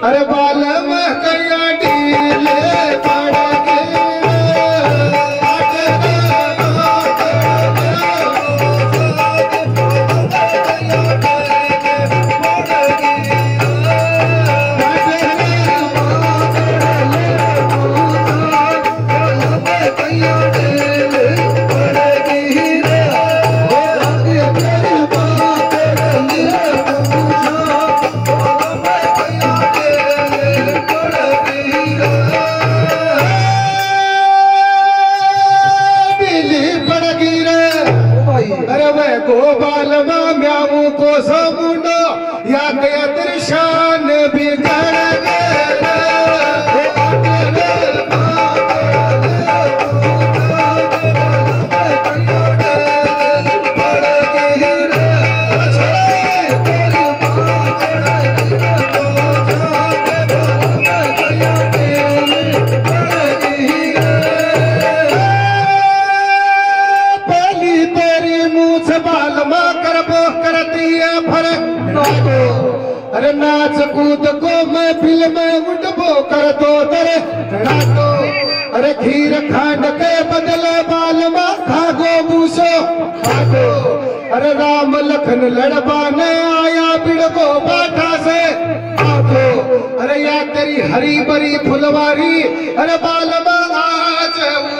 अरे बाल में कैया डीले पड़ गोपाल म्याऊ को समुंडो या गया दर्शन बिगड़ अरे नाच कूद को मैं फिल्म उठबो कर दो दरे नाटो अरे खीर खांड के बदले बाल मा खागो बूसो खागो अरे राम लखन लड़बाने आया बिड़गो बाटा से आगो अरे या तेरी हरी भरी फुलवारी अरे बाल मा आज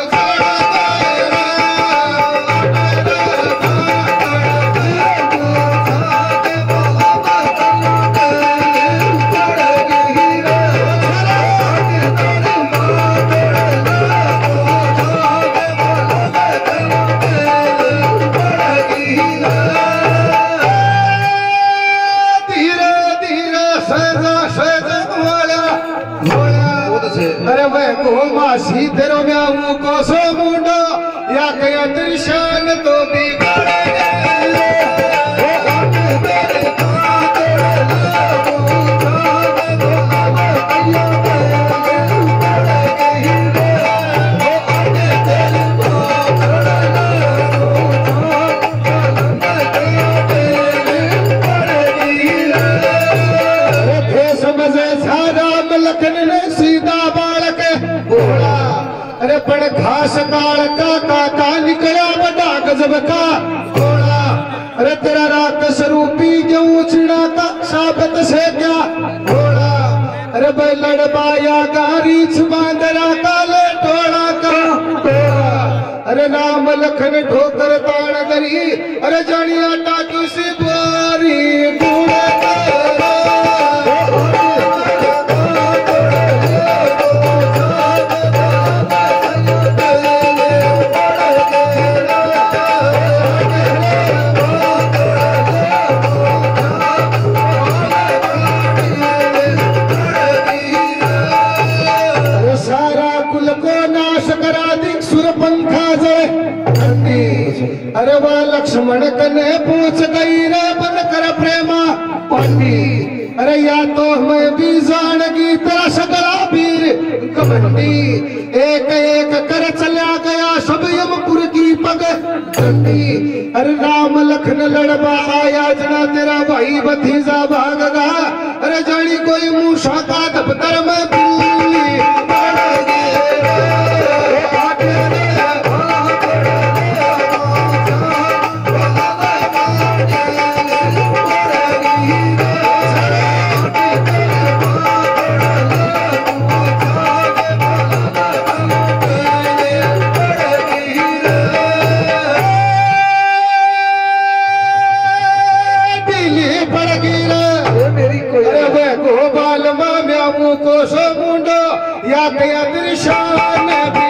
अरे वह को मासी तेरो म्याऊ को सो मुंडो या गया दर्शन तो बिगड़ अरे पड़ घास काल का काका निकला बड़ा गजब का घोड़ा अरे तेरा रात स्वरूपी जो चिड़ा का साबत से क्या घोड़ा अरे भाई लड़बाया गारी बांदरा काले टोड़ा का घोड़ा अरे राम लखन ठोकर ताड़ दरी अरे जानिया टाकी सी बुआरी घोड़ा अरे वह लक्ष्मण कने पूछ गई रे बन कर प्रेमा पांडी अरे या तो हमें भी जानगी तेरा सगला वीर कबड्डी एक एक कर चला गया सब यमपुर की पग डंडी अरे राम लखन लड़बा आया जना तेरा भाई भतीजा भाग गा अरे जानी कोई मूसा का दफ्तर में बिल्ली को सो मुंडो या गया दर्शन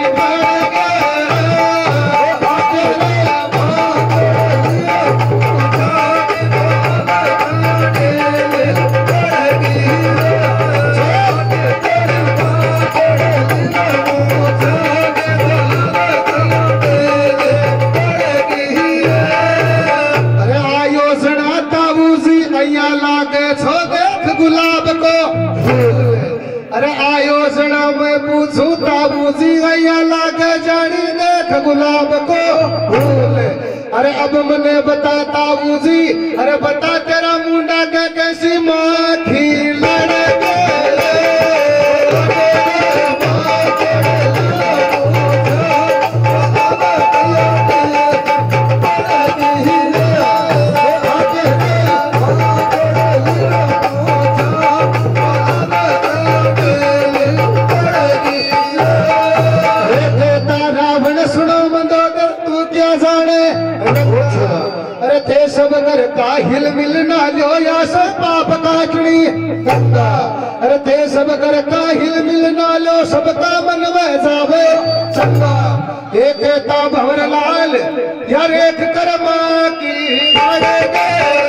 अरे आयोजना ताऊजी अया लागे छो देख गुलाब को अरे आयोजना में पूछू ताबूजी गया लागे जानी देख गुलाब को भूल अरे अब मने बता ताबूजी अरे बता तेरा मुंडा के कैसी माँ खी लड़के हिल मिल ना लो या सब पाप काटनी गंगा। अरे ते सब कर का हिल मिल ना लो सबका मन में जावे चंगा। एक भंवर लाल यार एक कर्मा की